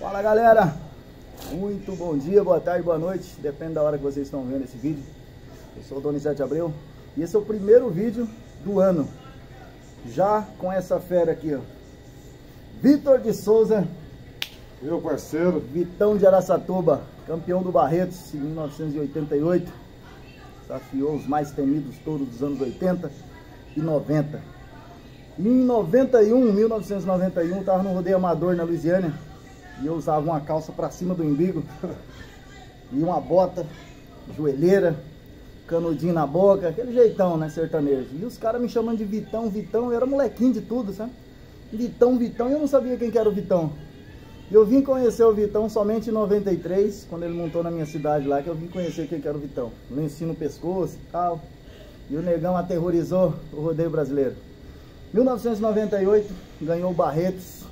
Fala galera, muito bom dia, boa tarde, boa noite, depende da hora que vocês estão vendo esse vídeo. Eu sou o Donizete Abreu e esse é o primeiro vídeo do ano, já com essa fera aqui, ó, Vitor de Souza, meu parceiro, Vitão de Araçatuba, campeão do Barretos em 1988, desafiou os mais temidos touros dos anos 80 e 90. Em 1991, estava no rodeio amador na Louisiana e eu usava uma calça para cima do umbigo e uma bota, joelheira, canudinho na boca, aquele jeitão, né, sertanejo. E os caras me chamando de Vitão, Vitão, eu era molequinho de tudo, sabe? Vitão, Vitão, e eu não sabia quem que era o Vitão. E eu vim conhecer o Vitão somente em 93, quando ele montou na minha cidade lá, que eu vim conhecer quem que era o Vitão. Lencinho no pescoço e tal, e o negão aterrorizou o rodeio brasileiro. 1998, ganhou o Barretos.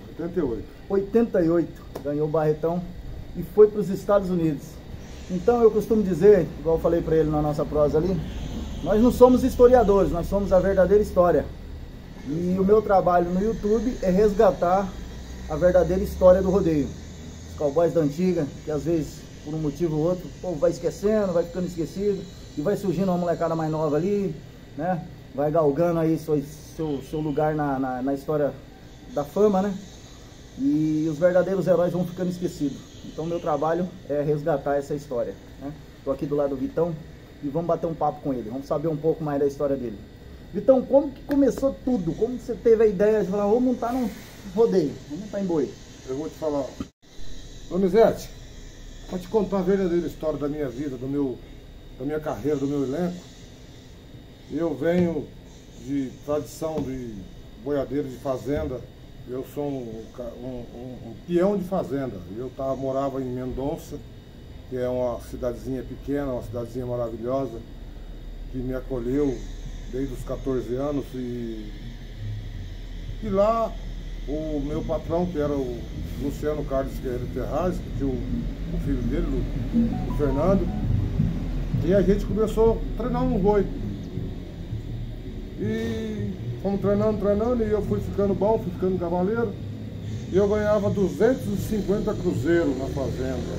88, ganhou o Barretão e foi para os Estados Unidos. Então eu costumo dizer, igual eu falei para ele na nossa prosa ali, nós não somos historiadores, nós somos a verdadeira história. E o meu trabalho no YouTube é resgatar a verdadeira história do rodeio. Os cowboys da antiga, que às vezes, por um motivo ou outro, o povo vai esquecendo, vai ficando esquecido, e vai surgindo uma molecada mais nova ali, né? Vai galgando aí seu lugar na história da fama, né? E os verdadeiros heróis vão ficando esquecidos. Então meu trabalho é resgatar essa história, né? Tô aqui do lado do Vitão e vamos bater um papo com ele, vamos saber um pouco mais da história dele. Vitão, como que começou tudo? Como você teve a ideia de falar, vamos montar num rodeio, vamos montar em boi? Eu vou te falar, Donizete, vou te contar a verdadeira história da minha vida, da minha carreira, do meu elenco. Eu venho de tradição de boiadeiro de fazenda. Eu sou um peão de fazenda. Eu morava em Mendonça, que é uma cidadezinha pequena, uma cidadezinha maravilhosa, que me acolheu desde os 14 anos. E lá o meu patrão, que era o Luciano Carlos Guerreiro Terraz, que tinha o filho dele, o Fernando, e a gente começou a treinar um boi. E fomos treinando, e eu fui ficando bom, fui ficando cavaleiro, e eu ganhava 250 cruzeiros na fazenda.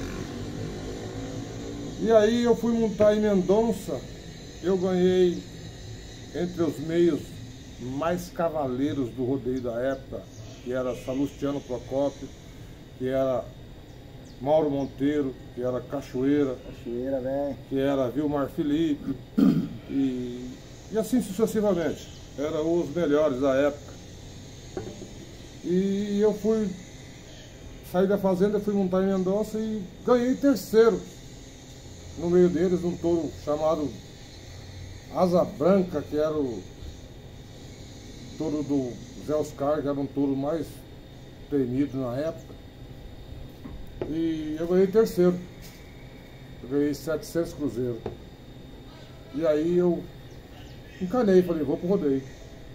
E aí eu fui montar em Mendonça, eu ganhei entre os meios mais cavaleiros do rodeio da época, que era Salustiano Procópio, que era Mauro Monteiro, que era Cachoeira, velho, que era Vilmar Felipe, e assim sucessivamente. Eram os melhores da época. E eu saí da fazenda, fui montar em Mendonça e ganhei terceiro. No meio deles, um touro chamado Asa Branca, que era o touro do Zé Oscar, que era um touro mais temido na época. E eu ganhei terceiro. Eu ganhei 700 cruzeiros. E aí eu encanei, falei, vou pro rodeio.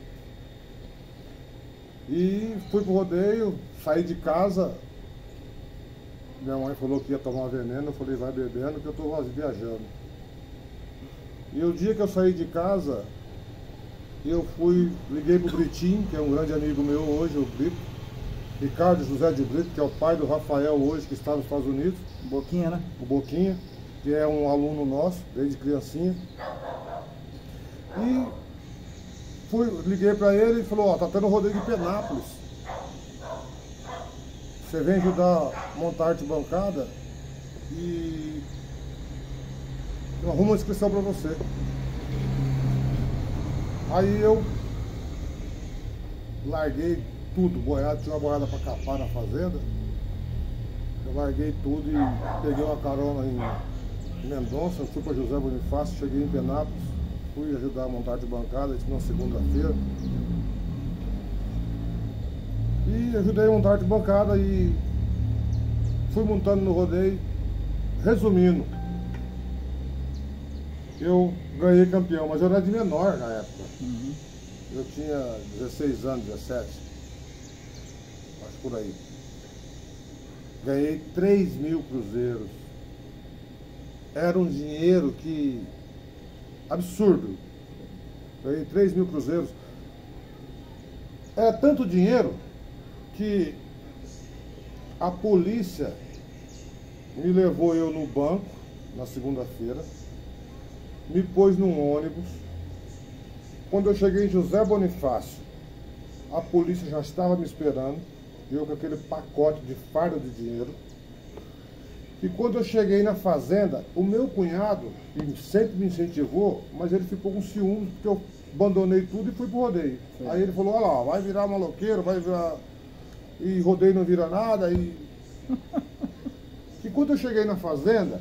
E fui pro rodeio, saí de casa. Minha mãe falou que ia tomar veneno, eu falei, vai bebendo que eu tô viajando. E o dia que eu saí de casa, liguei pro Britinho, que é um grande amigo meu hoje, o Brito, Ricardo José de Brito, que é o pai do Rafael hoje, que está nos Estados Unidos. O Boquinha, né? O Boquinha, que é um aluno nosso, desde criancinha. E liguei pra ele e falou, ó, tá tendo rodeio de Penápolis. Você vem ajudar a montar arte bancada e eu arrumo uma inscrição pra você. Aí eu larguei tudo, boiado, tinha uma boiada pra capar na fazenda. Eu larguei tudo e peguei uma carona em Mendonça, fui pra José Bonifácio, cheguei em Penápolis. Fui ajudar a montar de bancada, isso na segunda-feira. E ajudei a montar de bancada e fui montando no rodeio. Resumindo, eu ganhei campeão, mas eu era de menor na época. Eu tinha 16 anos, 17. Acho por aí. Ganhei 3.000 cruzeiros. Era um dinheiro que... absurdo. Ganhei 3.000 cruzeiros. Era tanto dinheiro que a polícia me levou eu no banco, na segunda-feira, me pôs num ônibus. Quando eu cheguei em José Bonifácio, a polícia já estava me esperando, eu com aquele pacote de fardo de dinheiro. E quando eu cheguei na fazenda, o meu cunhado, que sempre me incentivou, mas ele ficou com ciúmes, porque eu abandonei tudo e fui pro rodeio. Sim. Aí ele falou, olha lá, vai virar maloqueiro, vai virar... E rodeio não vira nada. E quando eu cheguei na fazenda,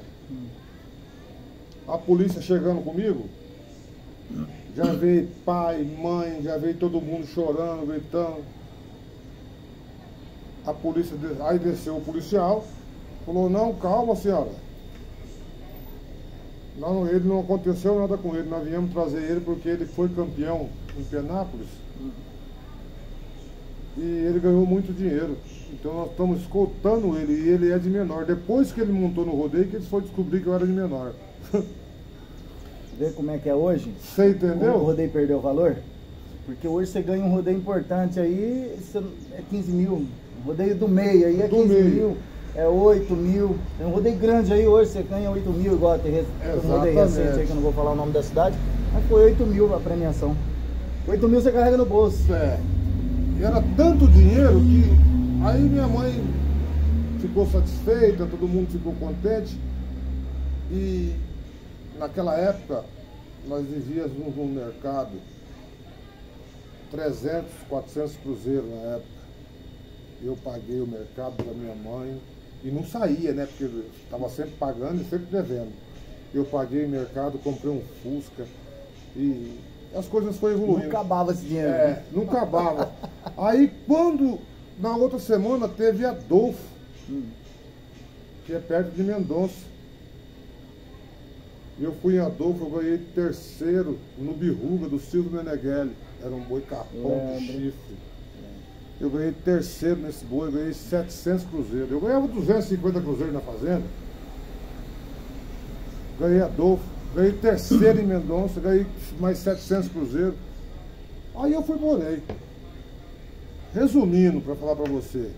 a polícia chegando comigo, já veio pai, mãe, já veio todo mundo chorando, gritando. A polícia, aí desceu o policial, falou, não, calma senhora. Não, ele não aconteceu nada com ele, nós viemos trazer ele porque ele foi campeão em Penápolis. E ele ganhou muito dinheiro. Então nós estamos escoltando ele e ele é de menor. Depois que ele montou no rodeio, que eles foram descobrir que eu era de menor. Vê como é que é hoje? Você entendeu? O rodeio perdeu o valor? Porque hoje você ganha um rodeio importante aí, é 15 mil. Um rodeio do meio aí é 15 mil, é 8 mil. Tem um rodeio grande aí hoje, você ganha 8 mil, igual tem um rodeio recente aí que eu não vou falar o nome da cidade. Mas foi 8 mil a premiação. 8 mil você carrega no bolso. É. E era tanto dinheiro que aí minha mãe ficou satisfeita, todo mundo ficou contente. E naquela época nós vivíamos num mercado 300, 400 cruzeiros na época. Eu paguei o mercado para minha mãe e não saía, né? Porque eu estava sempre pagando e sempre devendo. Eu paguei o mercado, comprei um Fusca e as coisas foram evoluindo. Não acabava esse dinheiro. É, né? Não acabava. Aí quando, na outra semana, teve Adolfo, que é perto de Mendonça. Eu fui em Adolfo, eu ganhei terceiro no Birruga do Silvio Meneghelli. Era um boi capão de chifre. Eu ganhei terceiro nesse boi, eu ganhei 700 cruzeiros. Eu ganhava 250 cruzeiros na fazenda. Ganhei Adolfo, ganhei terceiro em Mendonça, ganhei mais 700 cruzeiros. Aí eu fui morei. Resumindo, para falar para você,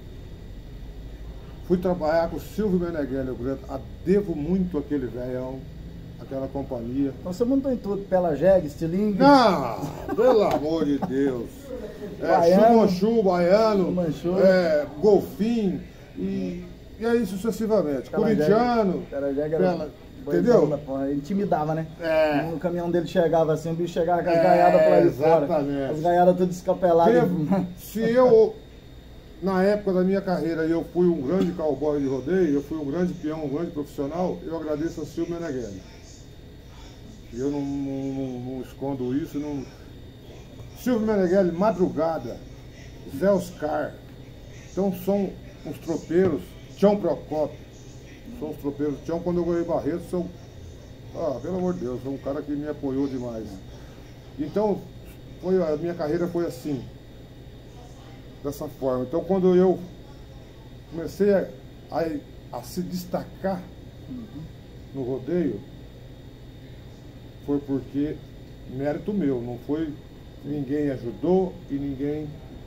fui trabalhar com o Silvio Meneghelli, eu devo muito aquele velhão, aquela companhia. Então você montou em tudo, Pela Jegue, estilingue? Não, pelo amor de Deus. Chumanchu, baiano, golfinho e aí sucessivamente. Corintiano. Pela Jegue era... Entendeu? Ele intimidava, né? O caminhão dele chegava assim, o bicho chegava com as gaiadas por aí fora. As gaiadas tudo escapeladas. Se eu, na época da minha carreira, eu fui um grande cowboy de rodeio, eu fui um grande peão, um grande profissional, eu agradeço a Silvio Meneghelli. Eu não escondo isso. Não... Silvio Meneghelli, Madrugada, Zé Oscar. Então são os tropeiros, Tião Procópio. São os tropeiros. Tião, quando eu ganhei Barreto, são... pelo amor de Deus, foi um cara que me apoiou demais. Então, a minha carreira foi assim, dessa forma. Então, quando eu comecei a se destacar no rodeio, foi porque mérito meu, não foi ninguém ajudou e ninguém,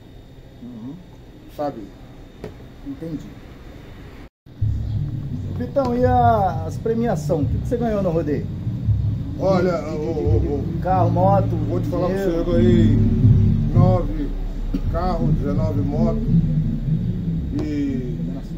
sabe? Entendi. Vitão, e as premiações? O que você ganhou no rodeio? Olha, carro, moto. Vou te falar pra você, eu ganhei 9 carros, 19 motos e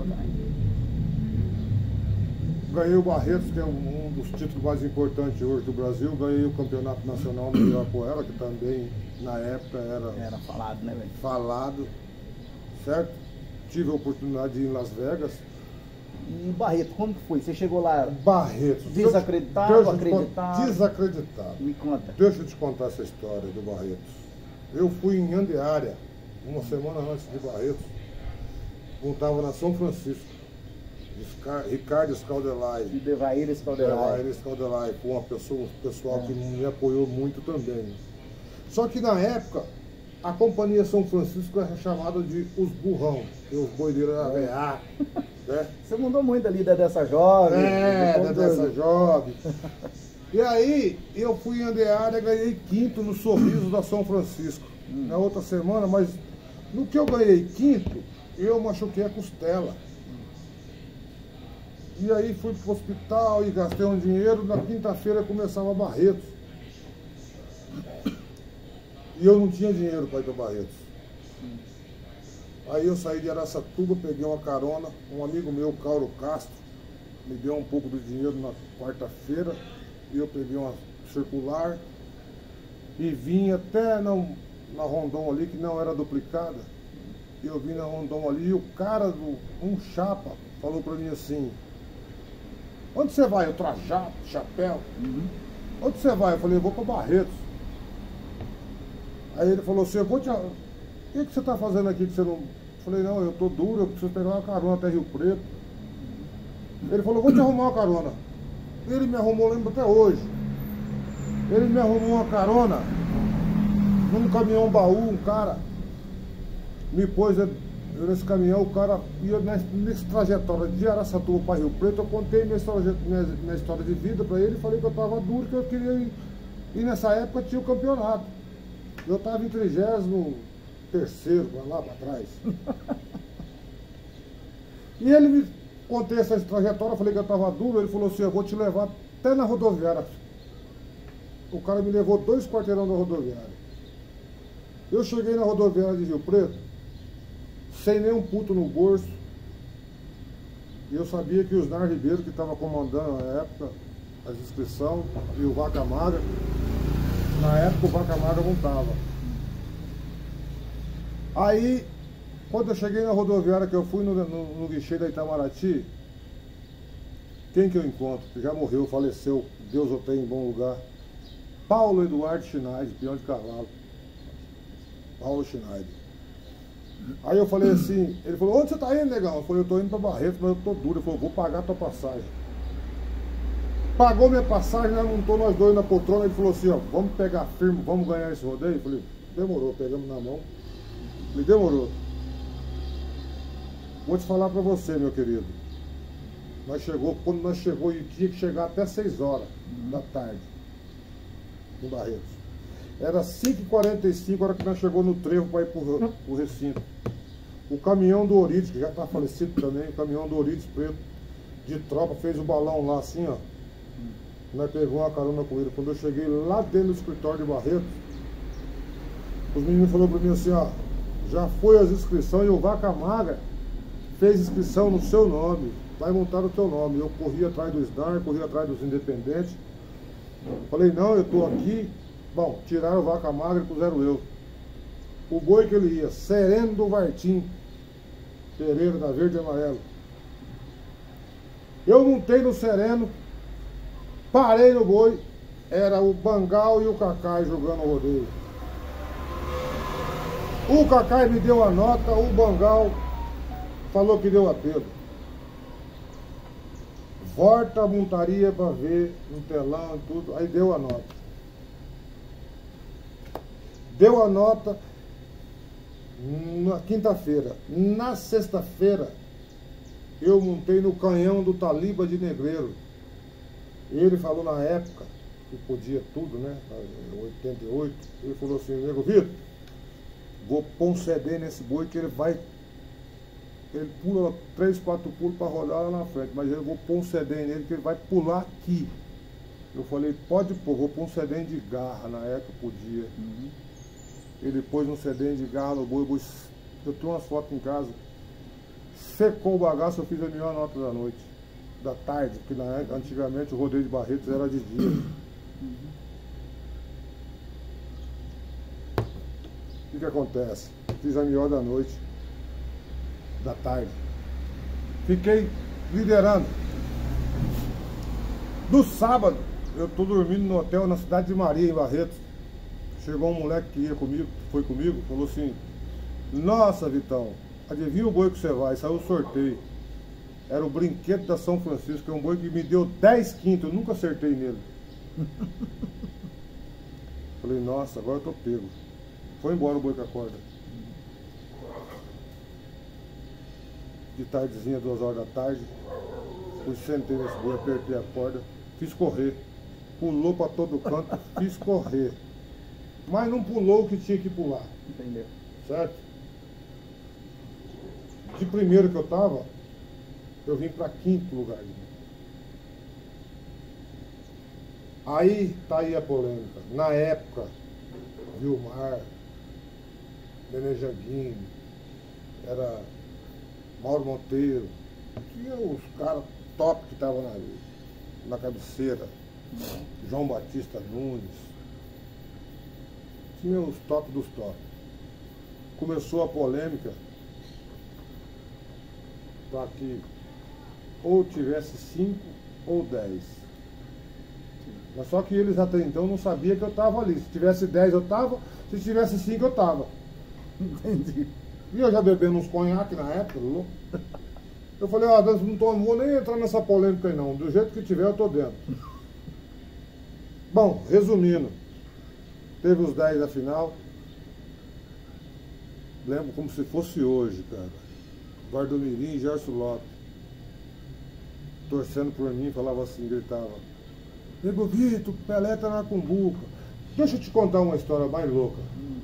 ganhei o Barretos, que é um dos títulos mais importantes hoje do Brasil. Ganhei o Campeonato Nacional no Ibirapuera, que também na época era falado, né, velho? Falado, certo? Tive a oportunidade de ir em Las Vegas. E Barreto, como que foi? Você chegou lá Barreto, desacreditado, acreditado? Desacreditado. Me conta. Deixa eu te contar essa história do Barretos. Eu fui em Andeária, uma semana antes de Barretos, montava na São Francisco. Ricardo Scaldelai. E Devair Scaldelai. Foi um pessoal que me apoiou muito também. Só que na época, a Companhia São Francisco era chamada de os burrão, que os boideiros eram vear, né? Você mandou muito ali dessa jovem. Dessa jovem. E aí, eu fui em Andeária, ganhei quinto no Sorriso da São Francisco. Na outra semana, mas no que eu ganhei quinto, eu machuquei a costela. E aí fui pro hospital e gastei um dinheiro, na quinta-feira começava Barretos. E eu não tinha dinheiro para ir para Barretos. Aí eu saí de Araçatuba, peguei uma carona, um amigo meu, Cauro Castro, me deu um pouco do dinheiro na quarta-feira, e eu peguei uma circular e vim até na Rondon ali, que não era duplicada. Eu vim na Rondon ali e o cara, um chapa, falou para mim assim: onde você vai? Eu trajado, chapéu. Onde você vai? Eu falei: eu vou para Barretos. Aí ele falou assim: eu vou te... O que você está fazendo aqui que você não... Eu falei: não, eu tô duro, eu preciso pegar uma carona até Rio Preto. Ele falou: vou te arrumar uma carona. Ele me arrumou, lembro até hoje. Ele me arrumou uma carona num caminhão baú, um cara me pôs nesse caminhão, o cara ia nessa trajetória de Araçatuba para Rio Preto. Eu contei minha história de vida para ele, falei que eu estava duro, que eu queria ir. E nessa época tinha o campeonato. Eu estava em 33º, lá para trás. E ele me contei essa trajetória, falei que eu estava duro, ele falou assim: eu vou te levar até na rodoviária. O cara me levou 2 quarteirão da rodoviária. Eu cheguei na rodoviária de Rio Preto, sem nenhum puto no bolso. E eu sabia que o Osnar Ribeiro, que estava comandando na época as inscrições, e o Vaca Magra, na época o Vaca Magra não estava. Aí, quando eu cheguei na rodoviária, que eu fui no guichê da Itamaraty, quem que eu encontro? Que já morreu, faleceu, Deus o tenha em bom lugar. Paulo Eduardo Schneider, peão de cavalo. Paulo Schneider. Aí eu falei assim, ele falou: onde você tá indo, negão? Eu falei: eu tô indo pra Barretos, mas eu tô duro. Ele falou: vou pagar a tua passagem. Pagou minha passagem, nós montou nós dois na poltrona. Ele falou assim: ó, vamos pegar firme, vamos ganhar esse rodeio? Eu falei: demorou, pegamos na mão. Me demorou. Vou te falar pra você, meu querido. Quando nós chegou, e tinha que chegar até 6 horas da tarde, no Barretos. Era 5h45, a hora que nós chegou no trevo para ir pro recinto. O caminhão do Orides, que já está falecido também, o caminhão do Orides preto, de tropa, fez o balão lá assim, ó. Nós pegamos uma carona com ele. Quando eu cheguei lá dentro do escritório de Barretos, os meninos falaram para mim assim: ó, já foi as inscrições e o Vaca Magra fez inscrição no seu nome, vai montar o teu nome. Eu corri atrás do SNAR, corri atrás dos independentes. Falei: não, eu estou aqui. Bom, tiraram o Vaca Magra e puseram eu. O boi que ele ia, Sereno do Vartim Pereira, da Verde e Amarelo. Eu montei no Sereno, parei no boi, era o Bangal e o Cacai jogando o rodeio. O Cacai me deu a nota, o Bangal falou que deu apelo. Volta a montaria para ver no telão e tudo, aí deu a nota. Deu a nota na quinta-feira. Na sexta-feira, eu montei no canhão do Taliba de Negreiro. Ele falou na época, que podia tudo, né? Em 88, ele falou assim: nego Vitor, vou pôr um CD nesse boi que ele vai... Ele pula 3, 4 pulos para rodar lá na frente, mas eu vou pôr um CD nele que ele vai pular aqui. Eu falei: pode pôr, vou pôr um CD de garra, na época podia. Ele pôs um CD de garra no boi, eu tenho umas fotos em casa. Secou o bagaço, eu fiz a melhor nota da noite, da tarde, porque antigamente o rodeio de Barretos era de dia. O que acontece? Fiz a melhor da noite, da tarde. Fiquei liderando. No sábado, eu tô dormindo no hotel na cidade de Maria, em Barretos. Chegou um moleque que ia comigo, que foi comigo, falou assim: nossa, Vitão, adivinha o boi que você vai? Saiu o sorteio. Era o Brinquedo da São Francisco, que é um boi que me deu 10 quintos, eu nunca acertei nele. Falei: nossa, agora eu tô pego. Foi embora o boi com a corda. De tardezinha, 2 horas da tarde, fui, sentei nesse boi, apertei a corda, fiz correr. Pulou para todo canto, fiz correr. Mas não pulou o que tinha que pular. Entendeu? Certo? de primeiro que eu tava, eu vim para quinto lugar. Aí tá aí a polêmica. Na época, Vilmar, Nenê Janguini, era Mauro Monteiro, tinha os caras top que estavam na cabeceira, João Batista Nunes, tinha os top dos top. Começou a polêmica para que ou tivesse 5 ou 10. Mas só que eles até então não sabiam que eu estava ali. Se tivesse 10 eu estava, se tivesse 5 eu estava. Entendi. E eu já bebendo uns conhaque na época, louco. Eu falei, ó, não vou nem entrar nessa polêmica aí não. Do jeito que tiver eu tô dentro. Bom, resumindo, teve os 10 da final. Lembro como se fosse hoje, cara. Vardomirim e Gerson Lopes. Torcendo por mim, falava assim, gritava: Nego Vitor, Pelé tá na cumbuca. Deixa eu te contar uma história mais louca.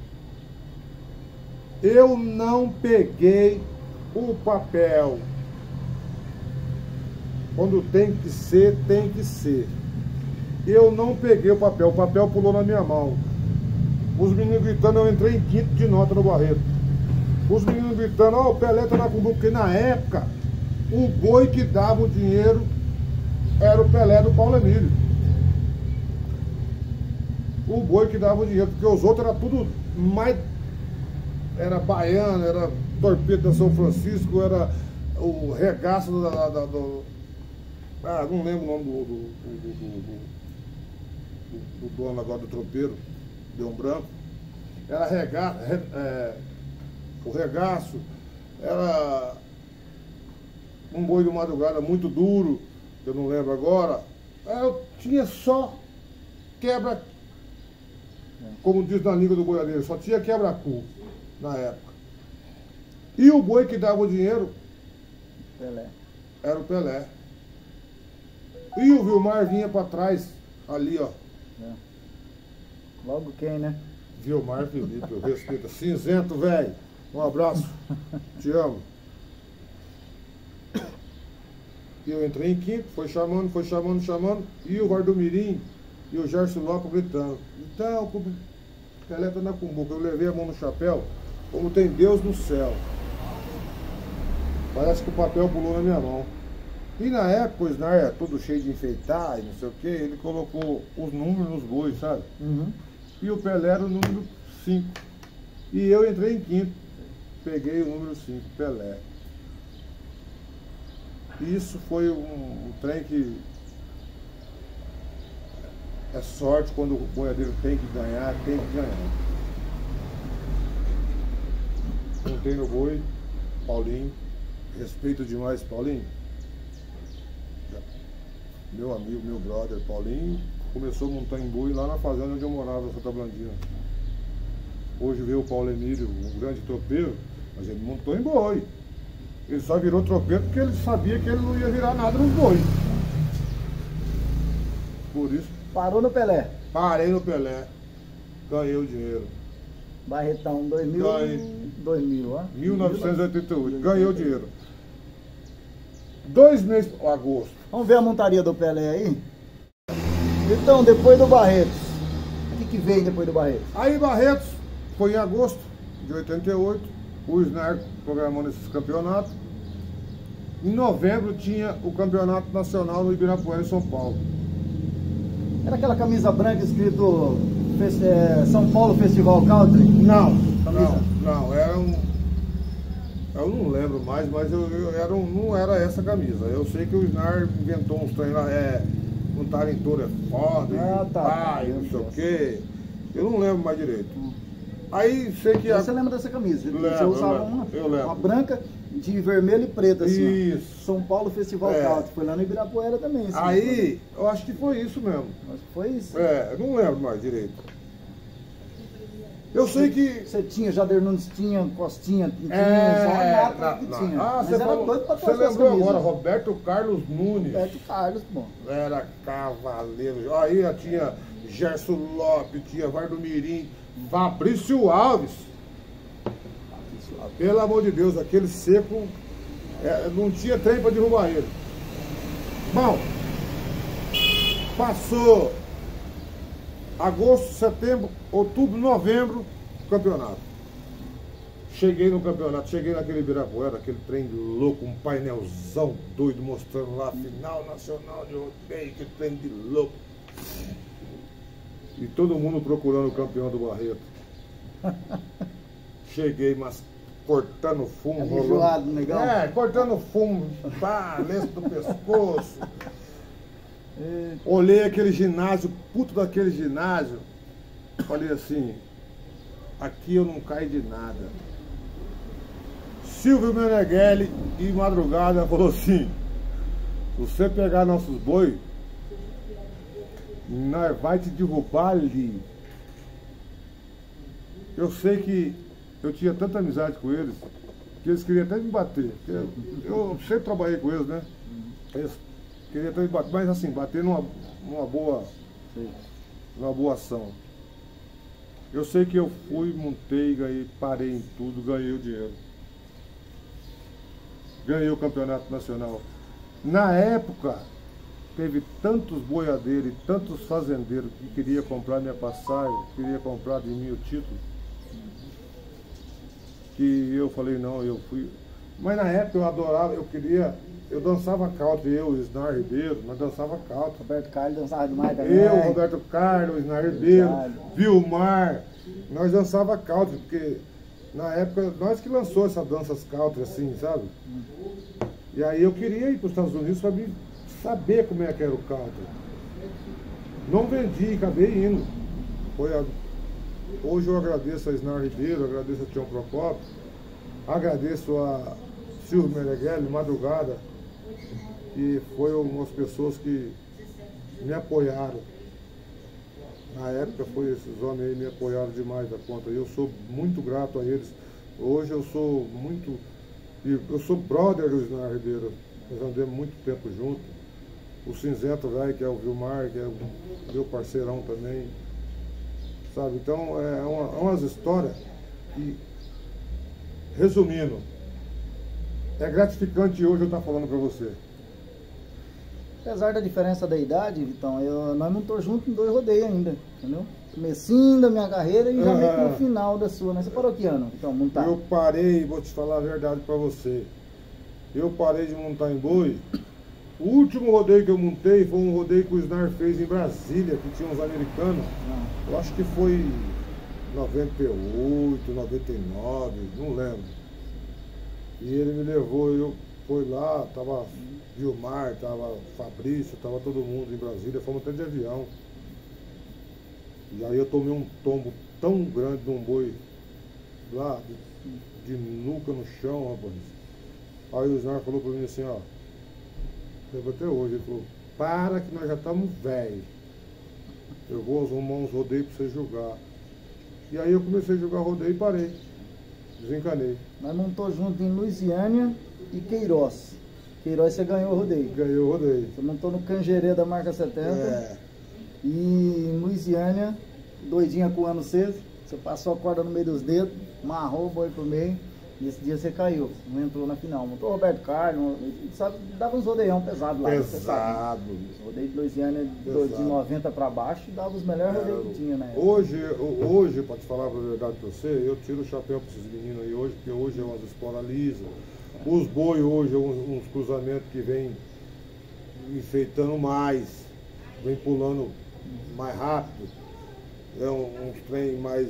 Eu não peguei o papel. Quando tem que ser, tem que ser. Eu não peguei o papel pulou na minha mão. Os meninos gritando, eu entrei em quinto de nota no Barreto. Os meninos gritando, ó, o Pelé tá na cumbuca, porque na época, o boi que dava o dinheiro era o Pelé do Paulo Emílio. O boi que dava o dinheiro, porque os outros era tudo mais... Era baiano, era torpedo da São Francisco, era o regaço do... não lembro o nome do dono agora do tropeiro, Leão Branco. Era o regaço, era um boi de madrugada muito duro, eu não lembro agora. Eu tinha só quebra, como diz na língua do boiadeiro, só tinha quebra-cu na época. E o boi que dava o dinheiro Pelé. Era o Pelé. E o Vilmar vinha pra trás, ali, ó. É. Logo quem, né? Vilmar Felipe, eu respeito. Cinzento, velho. Um abraço. Te amo. E eu entrei em quinto, foi chamando. E o Vardomirim e o Gerson Lopes gritando. Então, o Pelé tá na cumbuca. Eu levei a mão no chapéu, como tem Deus no céu. Parece que o papel pulou na minha mão. E na época o Snar era todo cheio de enfeitar e não sei o que, ele colocou os números nos bois, sabe? Uhum. E o Pelé era o número 5. E eu entrei em quinto. Peguei o número 5, Pelé. Isso foi um trem que é sorte quando o boiadeiro tem que ganhar, tem que ganhar. Montei no boi, Paulinho. Respeito demais, Paulinho. Meu amigo, meu brother, Paulinho, começou a montar em boi lá na fazenda onde eu morava, em Santa Blandina. Hoje veio o Paulo Emílio, um grande tropeiro, mas ele montou em boi. Ele só virou tropeiro porque ele sabia que ele não ia virar nada nos boi. Por isso... Parou no Pelé. Parei no Pelé. Ganhei o dinheiro. Barretão, 2000, ó. 1988. Ganhei o dinheiro. 2 meses, agosto. Vamos ver a montaria do Pelé aí? Então, depois do Barretos, o que vem depois do Barretos? Aí Barretos, foi em agosto de 88, o Snar programando esses campeonatos. Em novembro tinha o campeonato nacional no Ibirapuera, em São Paulo. Era aquela camisa branca escrito São Paulo Festival Country? Não, era um... Eu não lembro mais, mas não era essa camisa. Eu sei que o Snar inventou uns treinos lá, um talentor é foda, não sei o quê. Eu não lembro mais direito. Aí sei que... Você lembra dessa camisa? Você usava uma branca de vermelho e preto, assim. Isso. São Paulo Festival Country. Foi lá no Ibirapuera também. Assim, aí, eu acho que foi isso mesmo. Acho que foi isso. Eu não lembro mais direito. Eu sei que... Você tinha, Jader Nunes tinha, Costinha, tinha, Você lembrou agora, Roberto Carlos Nunes. Roberto Carlos, pô. Era cavaleiro. Aí tinha Gerson Lopes, tinha Vardomirim, Fabrício Alves. Pelo amor de Deus, aquele seco não tinha trem para derrubar ele. Bom, passou agosto, setembro, outubro, novembro, campeonato. Cheguei no campeonato, cheguei naquele Ibirapuera, aquele trem louco, um painelzão doido mostrando lá, final nacional de rodeio, aquele trem de louco. E todo mundo procurando o campeão do Barreto. Cheguei, mas cortando fumo, rolando. Negão. Cortando fumo, pá, lenço do pescoço. Olhei aquele ginásio, puto daquele ginásio. Falei assim, aqui eu não caio de nada. Silvio Meneghelli e Madrugada falou assim, se você pegar nossos boi, nós vai te derrubar ali. Eu sei que eu tinha tanta amizade com eles, que eles queriam até me bater. Eu sempre trabalhei com eles, né? Eles queriam até me bater, mas assim, bater numa boa ação. Eu sei que eu fui, montei, ganhei, parei em tudo, ganhei o dinheiro. Ganhei o campeonato nacional. Na época, teve tantos boiadeiros e tantos fazendeiros que queriam comprar minha passagem, queria comprar de mim o título, que eu falei, não, eu fui. Mas na época eu adorava, eu dançava country, eu, o Isnar Ribeiro, nós dançava country. Roberto Carlos dançava demais também. Eu, Roberto Carlos, Isnar Ribeiro, Vilmar, nós dançava country, porque na época nós que lançou essa dança country assim, sabe? E aí eu queria ir para os Estados Unidos para saber como é que era o country. Não vendi, acabei indo. Hoje eu agradeço a Isnar Ribeiro, agradeço a Tião Procópio, agradeço a Silvio Meneghelli, Madrugada, que foram umas pessoas que me apoiaram. Na época esses homens aí me apoiaram demais da conta. E eu sou muito grato a eles. Hoje eu sou brother do Isnar Ribeiro. Nós andamos muito tempo juntos. O Cinzento velho, que é o Vilmar, que é o meu parceirão também. Sabe? Então é umas histórias que, resumindo, é gratificante hoje eu estar falando para você. Apesar da diferença da idade, então, nós não estamos juntos em 2 rodeios ainda, entendeu? Comecinho da minha carreira e já meio que no final da sua, né? Você parou que ano, então, montar? Eu parei, vou te falar a verdade para você. Eu parei de montar em boi. O último rodeio que eu montei foi um rodeio que o Isnar fez em Brasília, que tinha uns americanos. Eu acho que foi 98, 99, não lembro. E ele me levou, eu fui lá, tava Vilmar, tava Fabrício, tava todo mundo em Brasília, fomos até de avião. E aí eu tomei um tombo tão grande de um boi lá, de nuca no chão, rapaz. Aí o Isnar falou pra mim assim, ó, lembro até hoje, ele falou, para que nós já estamos velhos. Eu vou arrumar uns rodeios pra você jogar. E aí eu comecei a jogar rodeio e parei. Desencanei. Nós montou junto em Luisiânia e Queiroz. Queiroz você ganhou o rodeio. Ganhou o rodeio. Você montou no Cangerê da marca 70. E em Luisiânia, doidinha com o ano cedo. Você passou a corda no meio dos dedos, amarrou o boi pro meio. E esse dia você caiu, não entrou na final. Montou o Roberto Carlos, sabe, dava uns rodeião pesado lá. Pesado. Rodeio de Luisiânia de 90 para baixo dava os melhores rodeios que tinha, né? Hoje, pra te falar a verdade pra você, eu tiro o chapéu pra esses meninos aí hoje, porque hoje é umas esporas lisas. Os boi hoje é uns cruzamentos que vem enfeitando mais, vem pulando mais rápido. É uns trem mais.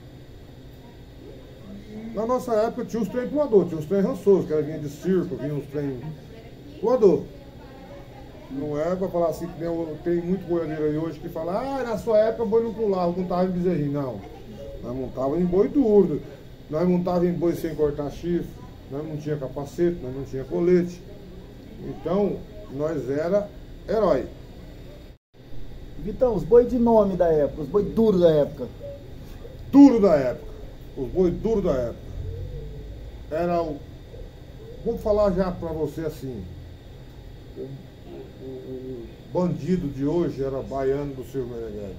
Na nossa época tinha uns trem voador, tinha uns trem rançosos, que era vinha de circo, vinha uns trem voador. Não é pra falar assim, que tem muito boiadeiro aí hoje que fala, na sua época boi não pulava, montava em bezerrinho. Não, nós montava em boi duro, nós montava em boi sem cortar chifre, nós não tinha capacete, nós não tinha colete. Então, nós era herói. Vitão, os boi de nome da época, os boi duros da época. Duro da época. Os boi duros da época. Era o. Vou falar já pra você assim. O bandido de hoje era baiano do Silvio Meneghelli.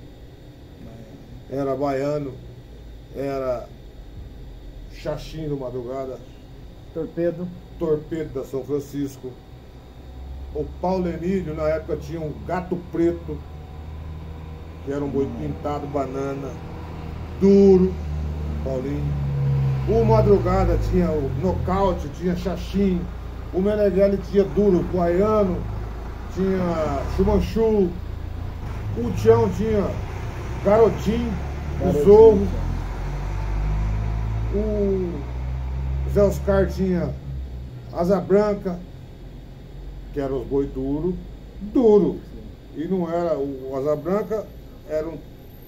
Era baiano, era Xaxim do Madrugada. Torpedo. Torpedo da São Francisco. O Paulo Emílio, na época, tinha um Gato Preto, que era um boi pintado, banana, duro, Paulinho. O Madrugada tinha o Nocaute, tinha Xaxim. O Meneghelli tinha duro, Guaiano, tinha Chumanchu. O Tião tinha Garotinho, o Zorro. O Zé Oscar tinha Asa Branca, que era os boi duro. E não era, o Asa Branca era como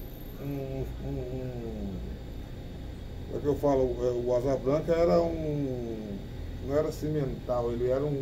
é que eu falo, o Asa Branca era não era cimental, ele era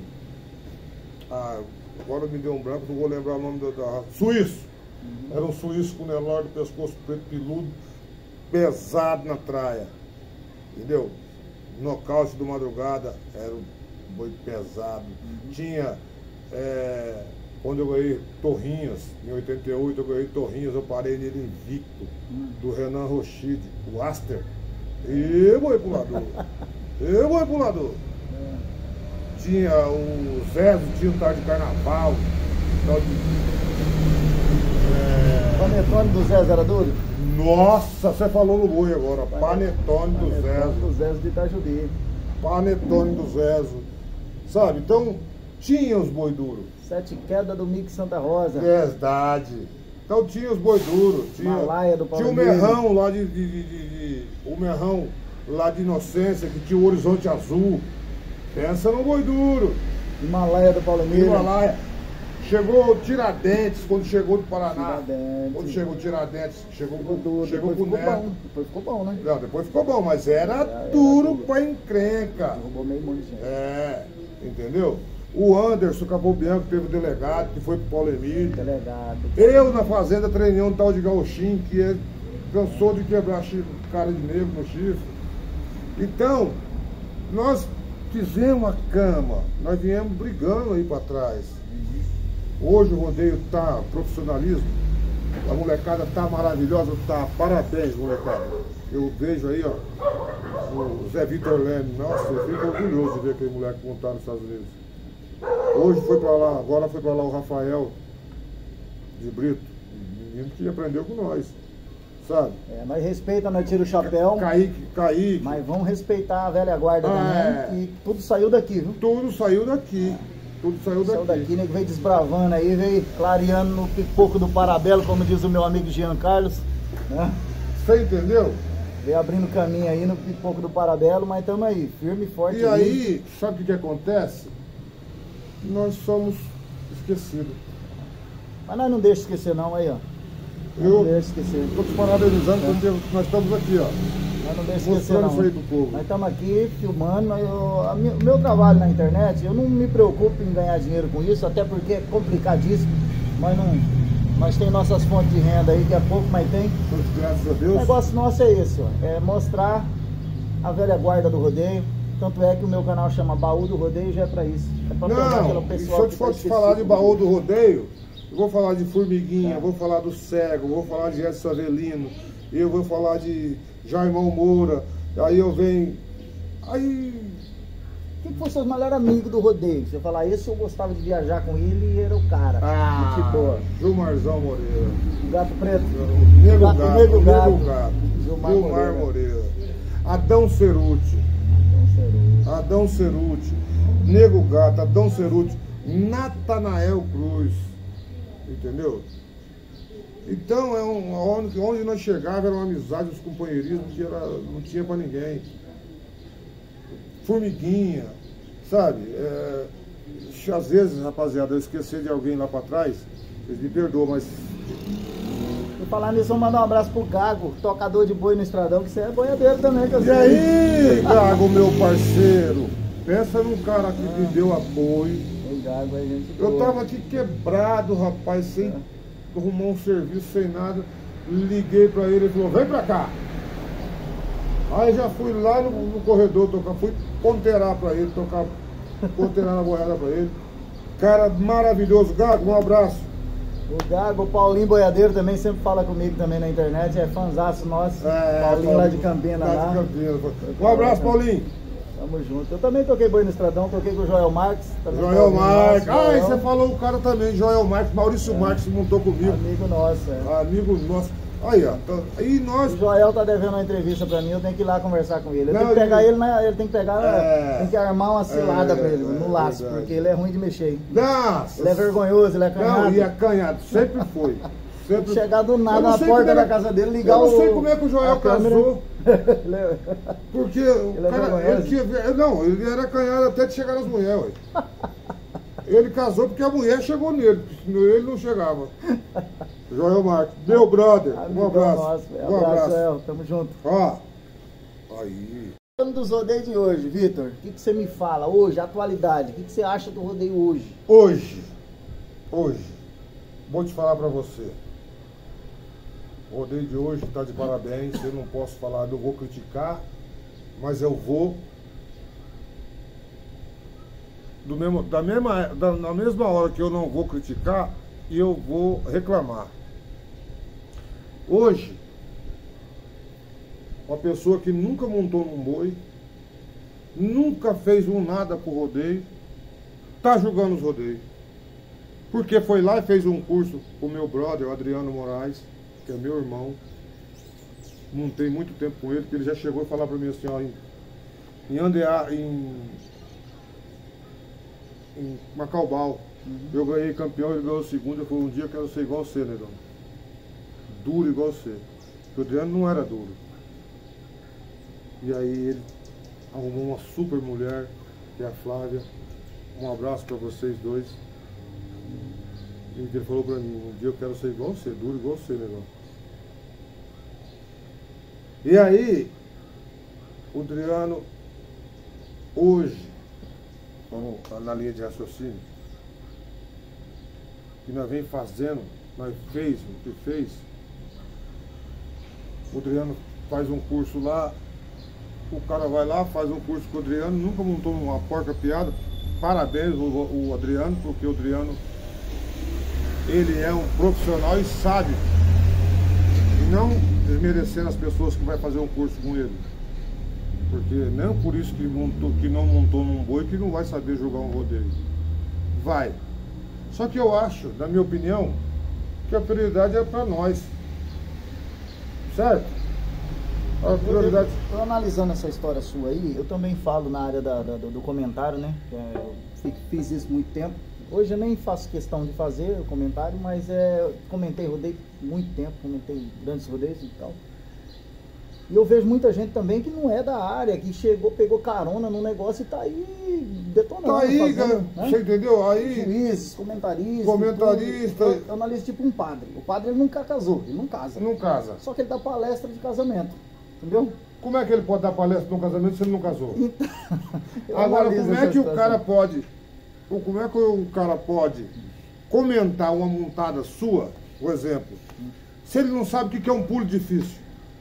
agora me deu um branco, não vou lembrar o nome da suíço. Era um suíço com Nelore do pescoço preto peludo, pesado na traia, entendeu? Nocaute do Madrugada era um boi pesado. Tinha, quando eu ganhei Torrinhas, em 88 eu ganhei Torrinhas, eu parei nele invicto, do Renan Rochide, o Aster. E boi pulador. Tinha o Zezo, tinha o tal de Carnaval, tal de... Panetone do Zezo era duro? Nossa, você falou no boi agora, Panetone do Zezo. Panetone do Zezo de Itajubi. Panetone do Zezo. Sabe, então tinha os boi duros. Sete Queda do Mick Santa Rosa. Verdade. Então tinha os boi duros. Himalaia do Paulo tinha o Merrão lá o Merrão lá de Inocência, que tinha o Horizonte Azul. Pensa no boi duro. Himalaia do Paulo Emílio. Himalaia. Chegou o Tiradentes, quando chegou do Paraná. Quando chegou o Tiradentes, chegou com o Neto. Depois ficou bom, né? Não, depois ficou bom, mas era duro pra encrenca. Derrubou meio monte de gente. Entendeu? O Anderson Capô Bianco teve o delegado, que foi pro Paulo Emílio. Delegado. Eu na fazenda treinei um tal de Gauchinho, que cansou de quebrar cara de negro no chifre. Então, nós fizemos a cama, nós viemos brigando aí pra trás. Hoje o rodeio tá profissionalismo, a molecada tá maravilhosa, tá, parabéns molecada. Eu vejo aí, ó, o Zé Vitor Leme, nossa, eu fico orgulhoso de ver aquele moleque montar nos Estados Unidos. Hoje foi pra lá, agora foi pra lá o Rafael de Brito, menino que aprendeu com nós, sabe? Nós respeitamos, nós tira o chapéu. Kaique. Mas vamos respeitar a velha guarda também, e tudo saiu daqui, viu? Tudo saiu daqui. Saiu daqui, né? Que veio desbravando aí, veio clareando no pipoco do Parabelo, como diz o meu amigo Jean Carlos, né? Você entendeu? Veio abrindo caminho aí no pipoco do Parabelo, mas estamos aí, firme e forte. E aí, sabe o que acontece? Nós somos esquecidos. Mas nós não deixamos esquecer não, aí ó. Não deixa esquecer. Estou te parabenizando porque nós estamos aqui, ó. Nós não deixamos esquecer não. Isso aí pro povo. Nós estamos aqui filmando, o meu trabalho na internet, eu não me preocupo em ganhar dinheiro com isso, até porque é complicadíssimo, mas tem nossas fontes de renda aí, que é pouco, mas tem. Graças a Deus. O negócio nosso é esse, ó, é mostrar a velha guarda do rodeio. Tanto é que o meu canal chama Baú do Rodeio, já é pra isso. É pra pegar aquele pessoal. Se eu te falar de Baú do Rodeio, eu vou falar de Formiguinha, vou falar do Cego, vou falar de Edson Avelino, eu vou falar de Jaimão Moura, aí eu venho. Aí. Quem foi seu melhor amigo do rodeio? Você falar, esse eu gostava de viajar com ele e era o cara. Tipo, Gilmarzão Moreira. Gato Preto. Nego Gato. Gilmar Moreira. Adão Ceruti. Nego Gato, Adão Ceruti. Natanael Cruz. Entendeu? Então, onde nós chegávamos era uma amizade, os companheirismos que não tinha pra ninguém. Formiguinha, sabe? Às vezes, rapaziada, eu esqueci de alguém lá pra trás, vocês me perdoam, mas... Vou falar nisso, vou mandar um abraço pro Gago, tocador de boi no estradão, que você é boiadeiro também. Que eu e aí, Gago, meu parceiro? Pensa num cara que me deu apoio. O Gago é gente boa. Eu tava aqui quebrado, rapaz, sem arrumar um serviço, sem nada. Liguei pra ele, ele falou, vem pra cá. Aí já fui lá no corredor tocar, fui ponteirar pra ele, ponteirar na boiada pra ele. Cara maravilhoso. Gago, um abraço. O Gago, o Paulinho Boiadeiro também sempre fala comigo também na internet, é fãzaço nosso. Paulinho lá de Campinas lá. Um abraço, Paulinho. Tamo junto. Eu também toquei boi no Estradão, toquei com o Joel Marques. Joel Marques. Ah, e você falou o cara também, Joel Marques, Maurício Marques montou comigo. Amigo nosso, Amigo nosso. Aí, ó. E nós... O Joel tá devendo uma entrevista pra mim, eu tenho que ir lá conversar com ele. Eu tenho que pegar ele, ele tem que pegar, tem que armar uma cilada pra ele, no laço, verdade. Porque ele é ruim de mexer, hein? Nossa! Ele é vergonhoso, ele é acanhado. Não, e acanhado, sempre foi. Tem que chegar do nada na porta da casa dele, ligar o... Eu não sei como é que o Joel casou. Porque ele o cara, ele era acanhado até de chegar nas mulheres. Ele casou porque a mulher chegou nele, senão ele não chegava. Joel Marques, meu brother, um abraço. Nosso, um abraço, Joel, tamo junto. Ó, aí. Falando dos rodeios de hoje, Vitor, o que você me fala hoje, atualidade, o que você acha do rodeio hoje? Hoje, vou te falar pra você. O rodeio de hoje está de parabéns, eu não posso falar, não vou criticar, mas eu vou na mesma hora que eu não vou criticar, eu vou reclamar. Hoje, uma pessoa que nunca montou num boi, nunca fez nada pro rodeio, tá julgando os rodeios. Porque foi lá e fez um curso com o meu brother, o Adriano Moraes, que é meu irmão. Não tem muito tempo com ele, que ele já chegou a falar para mim assim, ó, em Macaubal, eu ganhei campeão, ele ganhou o segundo, eu falei, um dia eu quero ser igual você, negão. Duro igual você. Porque o Adriano não era duro. E aí ele arrumou uma super mulher, que é a Flávia. Um abraço para vocês dois. E ele falou para mim, um dia eu quero ser igual você, duro igual você, negão. E aí, o Adriano, hoje, vamos na linha de raciocínio, que nós vem fazendo, nós fez o que fez, o Adriano faz um curso lá, o cara vai lá, faz um curso com o Adriano, nunca montou uma porca piada, parabéns o Adriano, porque o Adriano, ele é um profissional e sabe, e não desmerecendo as pessoas que vai fazer um curso com ele. Porque não por isso que não montou num boi que não vai saber jogar um rodeio. Vai. Só que eu acho, na minha opinião, que a prioridade é para nós. Certo? A prioridade... Eu analisando essa história sua aí, eu também falo na área do comentário, né? Eu fiz isso muito tempo. Hoje eu nem faço questão de fazer o comentário, mas comentei rodeio muito tempo, comentei grandes rodeios e tal. E eu vejo muita gente também que não é da área, que chegou, pegou carona no negócio e tá aí detonando. Tá aí, fazendo, né? Você entendeu? Aí... Juízes, comentaristas. Eu analiso tipo um padre. O padre ele nunca casou, ele não casa. Não casa. Só que ele dá palestra de casamento, entendeu? Como é que ele pode dar palestra num casamento se ele não casou? Então, agora, como é que o cara pode... Como é que o cara pode comentar uma montada sua, por exemplo, se ele não sabe o que é um pulo difícil?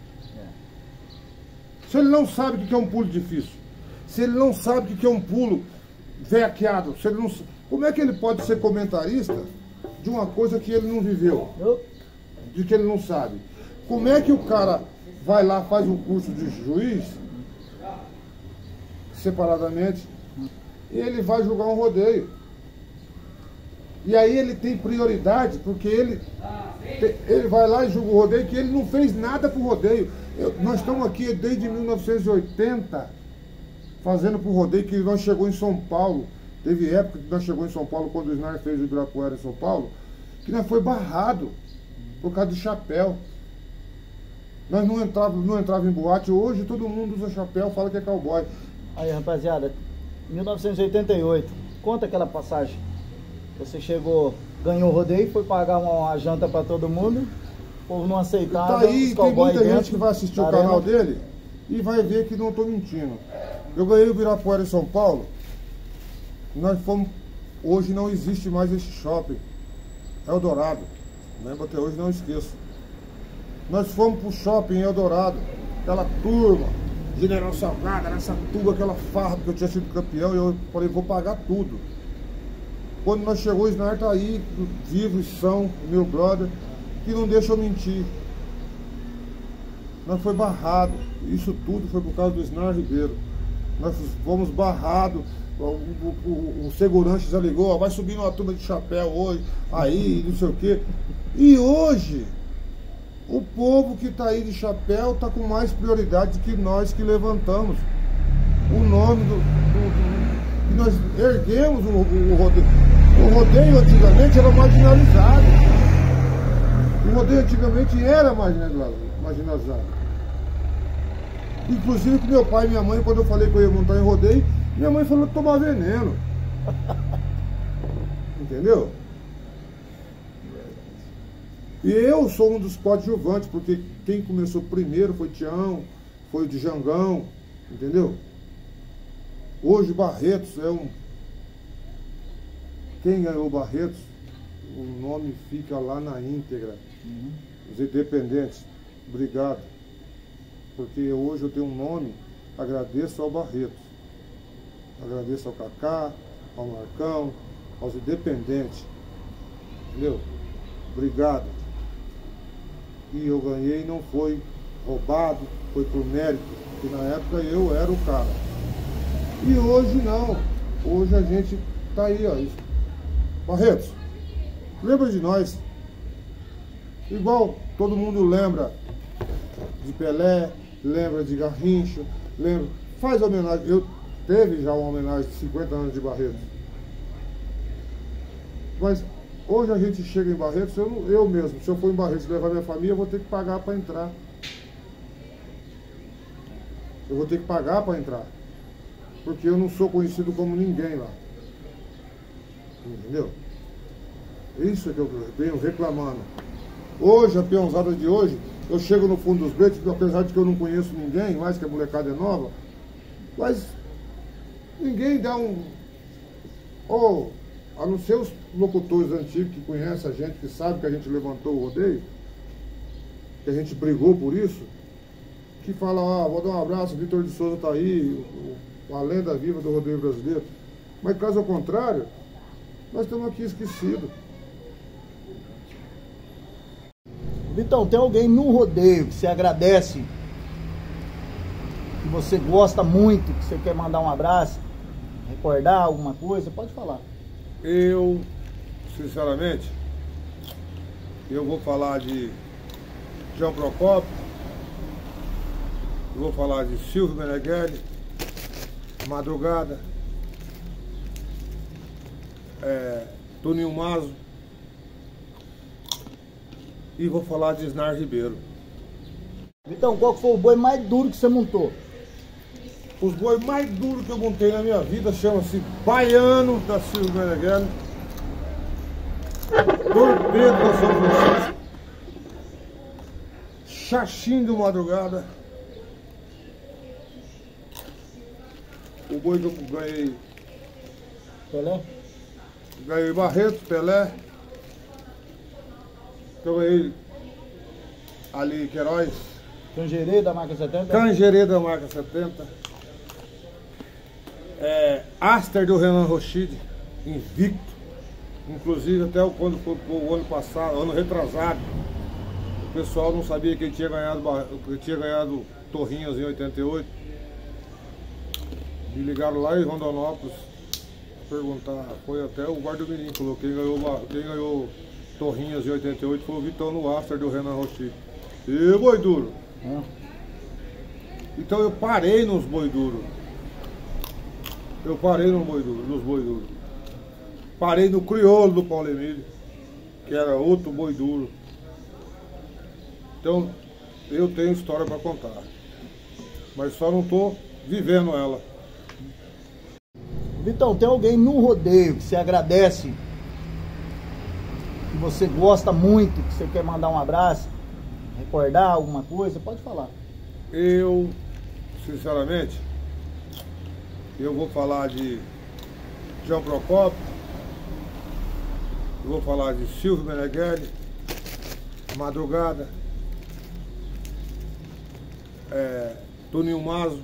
Se ele não sabe o que é um pulo difícil, se ele não sabe o que é um pulo veaqueado, se ele não... como é que ele pode ser comentarista de uma coisa que ele não viveu, de que ele não sabe? Como é que o cara vai lá, faz um curso de juiz, separadamente, e ele vai julgar um rodeio? E aí ele tem prioridade, porque ele vai lá e julga o rodeio, que ele não fez nada pro rodeio. Nós estamos aqui desde 1980 fazendo pro rodeio, que nós chegou em São Paulo. Teve época que nós chegou em São Paulo, quando o Snar fez o Ibirapuera em São Paulo, que nós foi barrado por causa de chapéu. Nós não entrava em boate. Hoje todo mundo usa chapéu, fala que é cowboy. Aí, rapaziada, 1988, conta aquela passagem. Você chegou, ganhou o rodeio, foi pagar uma janta pra todo mundo, o povo não aceitava. Tá aí, tem muita gente que vai assistir o canal dele e vai ver que não tô mentindo. Eu ganhei o Ibirapuera em São Paulo, nós fomos, hoje não existe mais esse shopping, Eldorado, lembro até hoje, não esqueço. Nós fomos pro shopping Eldorado, aquela turma, General Salgado, Araçatuba, aquela farra, porque eu tinha sido campeão, e eu falei, vou pagar tudo. Quando nós chegou, o Snar tá aí, vivo e são, meu brother, que não deixa eu mentir. Nós foi barrado, isso tudo foi por causa do Snar Ribeiro. nós fomos barrados. O segurança já ligou, ó, vai subir numa turma de chapéu hoje, aí, não sei o quê. E hoje, o povo que está aí de chapéu está com mais prioridade que nós que levantamos o nome que nós erguemos o rodeio. O rodeio antigamente era marginalizado. O rodeio antigamente era marginalizado. Inclusive com meu pai e minha mãe, quando eu falei que eu ia montar em rodeio, minha mãe falou que tomar veneno. Entendeu? E eu sou um dos coadjuvantes, porque quem começou primeiro foi Tião, foi o Djangão, entendeu? Hoje Barretos é um... Quem ganhou Barretos, o nome fica lá na íntegra. Os independentes, obrigado. Porque hoje eu tenho um nome, agradeço ao Barretos. Agradeço ao Cacá, ao Marcão, aos independentes. Entendeu? Obrigado. E eu ganhei, não foi roubado, foi por mérito. Porque na época eu era o cara. E hoje não. Hoje a gente tá aí, ó. Barretos, lembra de nós. Igual todo mundo lembra de Pelé, lembra de Garrincha, lembra. Faz homenagem. Teve já uma homenagem de 50 anos de Barretos. Mas hoje a gente chega em Barretos, eu mesmo, se eu for em Barretos e levar minha família, eu vou ter que pagar para entrar. Eu vou ter que pagar para entrar. Porque eu não sou conhecido como ninguém lá. Entendeu? Isso é que eu venho reclamando. Hoje, a peãozada de hoje, eu chego no fundo dos bretes, apesar de que eu não conheço ninguém, mais que a molecada é nova, mas ninguém dá um... Ou, a não ser os locutores antigos que conhecem a gente, que sabem que a gente levantou o rodeio, que a gente brigou por isso, que fala, vou dar um abraço, Vitor de Souza tá aí, a lenda viva do rodeio brasileiro. Mas caso ao contrário, nós estamos aqui esquecidos. Vitão, tem alguém no rodeio que você agradece, que você gosta muito, que você quer mandar um abraço, recordar alguma coisa? Pode falar. Eu, sinceramente, eu vou falar de João Procópio, eu vou falar de Silvio Meneghelli, Madrugada, Toninho Mazo, e vou falar de Isnar Ribeiro. Vitão, qual foi o boi mais duro que você montou? Os bois mais duros que eu montei na minha vida chama-se Baiano da Silvio Meneghelli, Torpedo da São Francisco, Xaxim do Madrugada. O boi que eu ganhei... Pelé? Ganhei Barretos, Pelé. Eu ganhei ali Queiroz. Cangerê da marca 70? Cangerê da marca 70. Aster do Renan Rochide, invicto. Inclusive até quando foi o ano passado, ano retrasado, o pessoal não sabia que ele tinha ganhado Torrinhas em 88. Me ligaram lá em Rondonópolis perguntar, foi até o Guarda-Mirim, falou quem ganhou Torrinhas em 88 foi o Vitão no Aster do Renan Rochide. E boi duro. Então eu parei nos boi duro. Eu parei nos boi duro. Parei no Crioulo do Paulo Emílio, que era outro boi duro. Então eu tenho história para contar, mas só não estou vivendo ela. Vitão, tem alguém no rodeio que você agradece, que você gosta muito, que você quer mandar um abraço, recordar alguma coisa? Pode falar. Eu, sinceramente, eu vou falar de João Procópio, eu vou falar de Silvio Meneghelli, Madrugada, Toninho Mazo,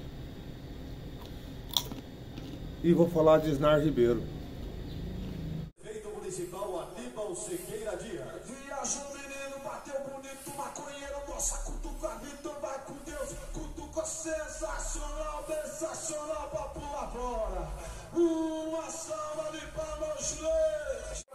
e vou falar de Isnar Ribeiro. Feito municipal Aníbal Sequeira Dias. Viajou menino, bateu bonito, maconheiro, nossa, cutuca, Vitor, vai com Deus, cutuca. Ficou sensacional, sensacional pra pular fora. Uma salva de palmas, leite.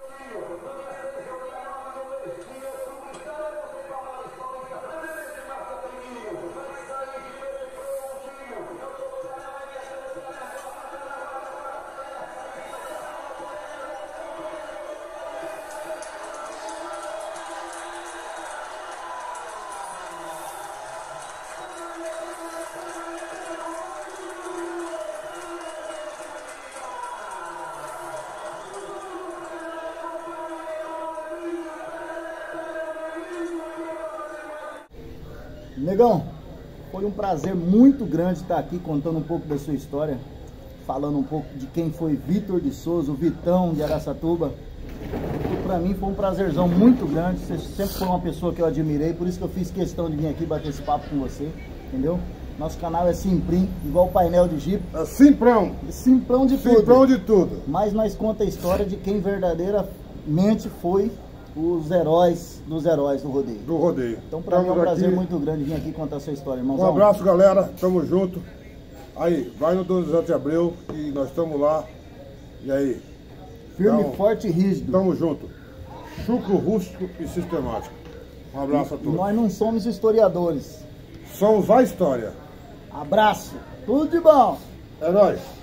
Negão, foi um prazer muito grande estar aqui contando um pouco da sua história, falando um pouco de quem foi Vitor de Souza, o Vitão de Araçatuba. Para mim foi um prazerzão muito grande, você sempre foi uma pessoa que eu admirei, por isso que eu fiz questão de vir aqui bater esse papo com você, entendeu? Nosso canal é Simprim, igual o painel de Jeep. É Simprão. Simprão de tudo. Simprão de tudo. Mas nós conta a história de quem verdadeiramente foi os heróis dos heróis do rodeio. Do rodeio. Então pra mim é um prazer muito grande vir aqui contar a sua história, irmãozão. Um abraço, galera. Tamo junto. Aí, vai no Dom José de Abreu, que nós estamos lá. E aí? Firme, então, forte e rígido. Tamo junto. Chucro rústico e sistemático. Um abraço a todos. Nós não somos historiadores. Somos a história. Abraço. Tudo de bom. É nóis.